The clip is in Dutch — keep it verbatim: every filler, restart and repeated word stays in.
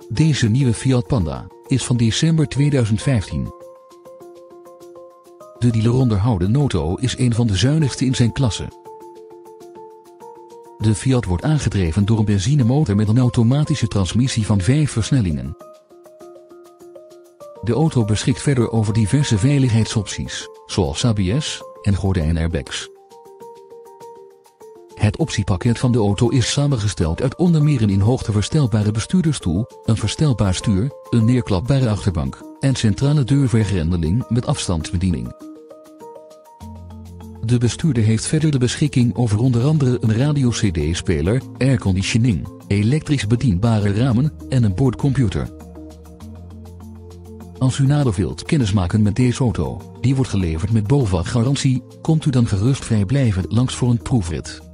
Deze nieuwe Fiat Panda is van december tweeduizend vijftien. De dealer onderhouden auto is een van de zuinigste in zijn klasse. De Fiat wordt aangedreven door een benzinemotor met een automatische transmissie van vijf versnellingen. De auto beschikt verder over diverse veiligheidsopties, zoals A B S en gordijnairbags. Het optiepakket van de auto is samengesteld uit onder meer een in hoogte verstelbare bestuurdersstoel, een verstelbaar stuur, een neerklapbare achterbank en centrale deurvergrendeling met afstandsbediening. De bestuurder heeft verder de beschikking over onder andere een radio-C D-speler, airconditioning, elektrisch bedienbare ramen en een boordcomputer. Als u nader wilt kennismaken met deze auto, die wordt geleverd met BOVAG garantie, komt u dan gerust vrijblijvend langs voor een proefrit.